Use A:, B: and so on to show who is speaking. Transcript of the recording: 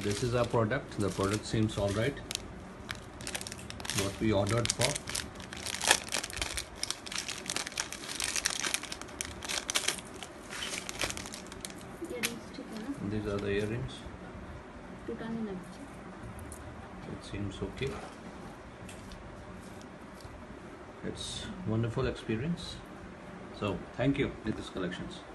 A: this is our product. The product seems all right, what we ordered for. These are the earrings. It seems okay. It's wonderful experience. So thank you, Nitish Collections.